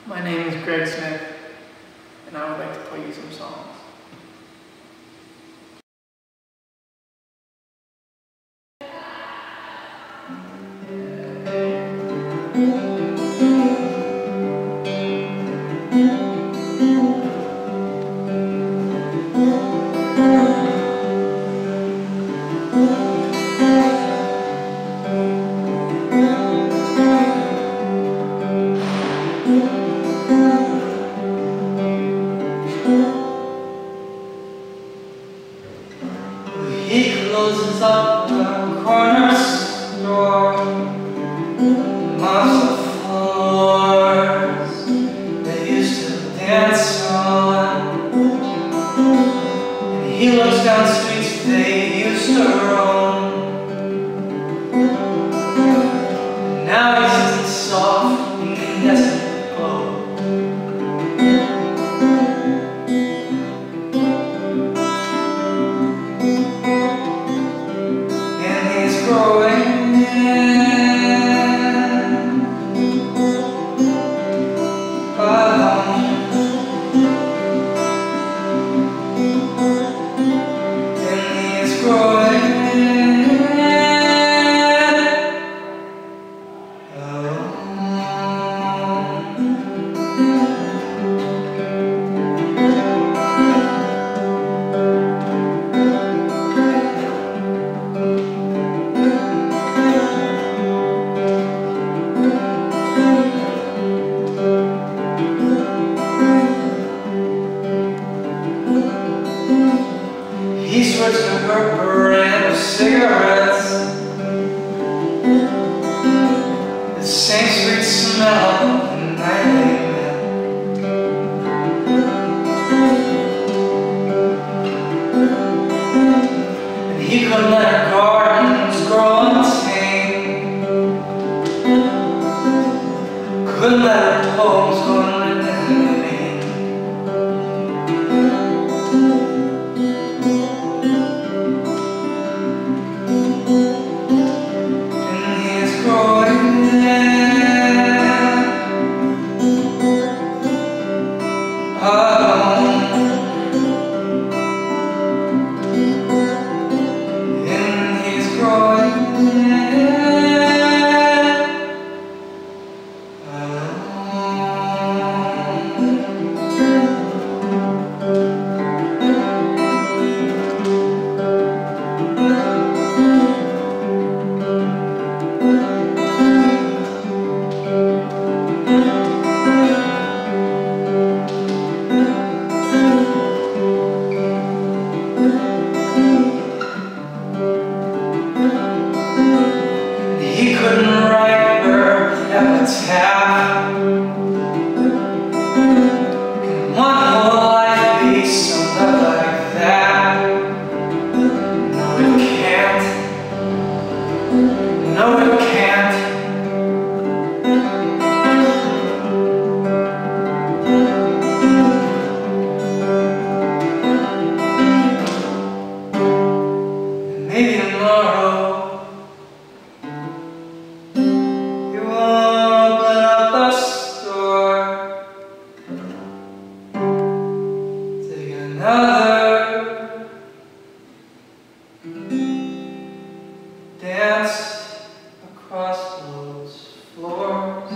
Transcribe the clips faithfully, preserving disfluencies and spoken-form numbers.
My name is Greg Smith, and I would like to play you some songs. He closes up the corner store, mops the floors they used to dance on, and he looks down streets they used to roam. Now he sits in soft, incandescent glow. He swears to her brand of cigarettes, the same sweet smell of nightly men. And he couldn't let her gardens grow untamed, couldn't let her poems go unwritten in vain. He couldn't write her epitaph. Can one whole life be summed up like that? No, it can't. No, it can't. And maybe tomorrow another dance across those floors.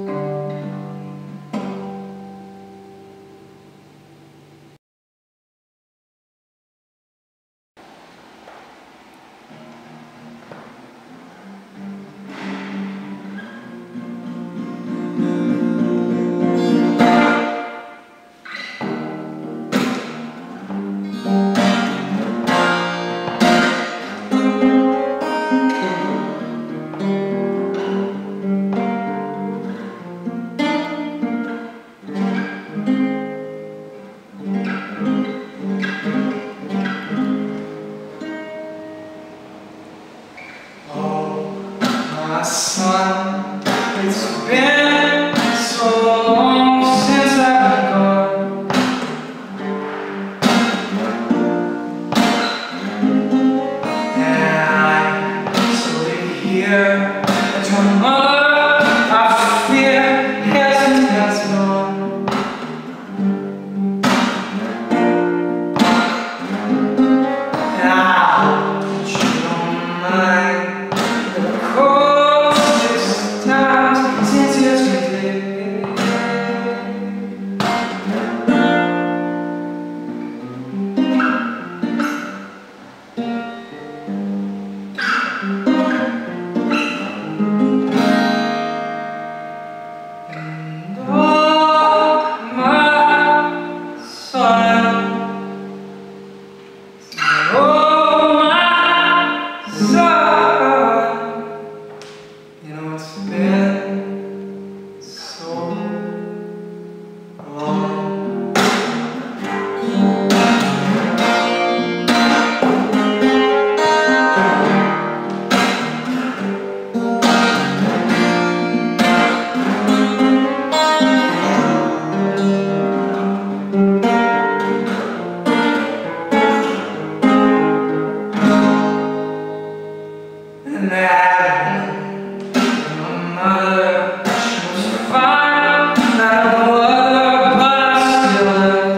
My son, it's been so long since I've been gone, and I slowly hear a drum mother, I fear hesitates gone. it's been so long. And that my mother, she was fine, not no other, but I still love.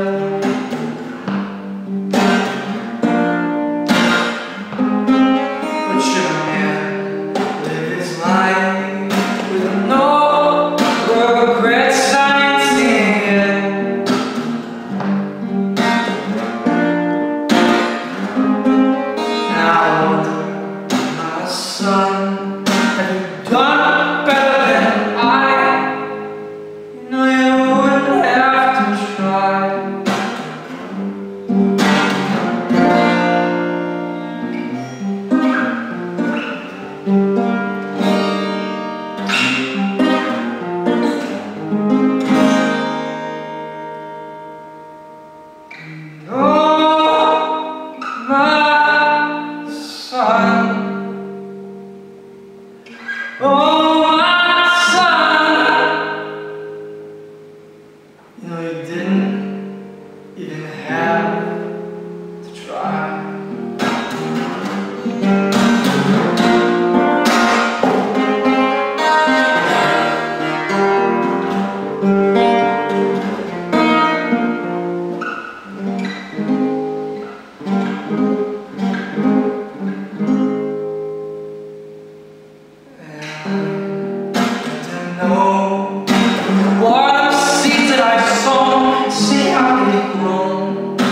But should a man live his life with no regrets, I ain't seen it. Now I wonder, son, have you done better than I? You know you wouldn't have to try. Oh, my son. Oh, my son, you know you didn't even have to try. No, what the seeds that I've sown, see how they've grown.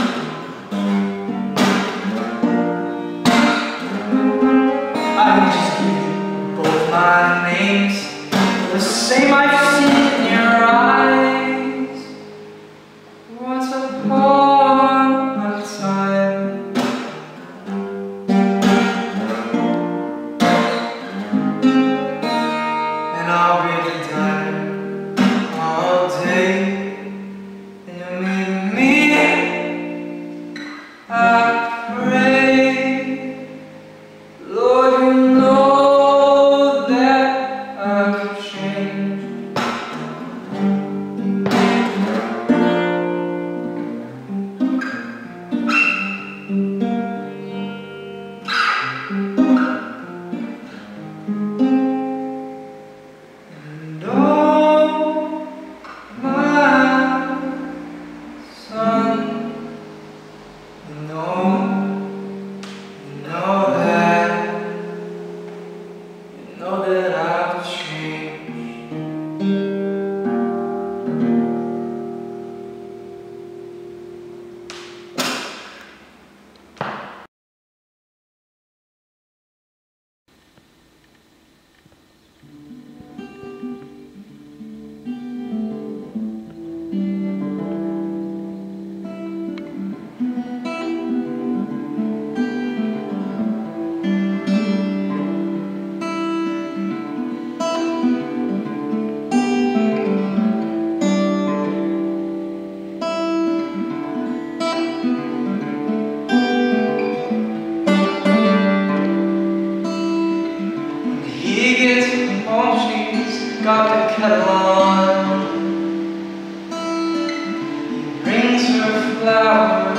I can just give you both my names, the same I've seen in your eyes. Once upon a time, and I'll be the time all day, and you make me, I pray, Lord, you know that I could change. And oh, my son, you know, you know that, you know that I've changed. He gets home, she's got the kettle on. He brings her flowers.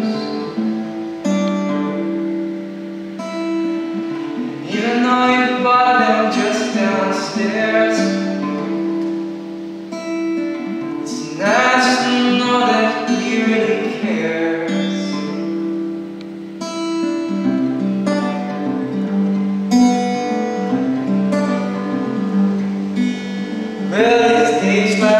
Even though you bought them just downstairs, it's nice to know that he really cares. Well, these days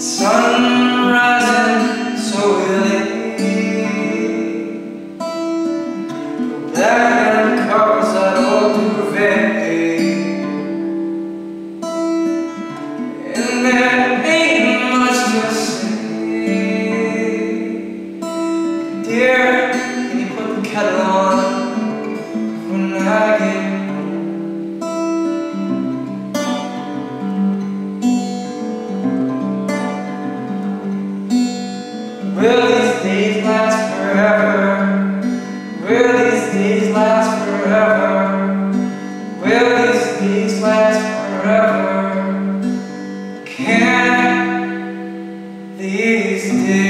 sun rising so early, black covers that old duvet, and there ain't much to say. Dear, can you put the kettle on when I get home? Will these days last forever? Will these days last forever? Will these days last forever? Can these days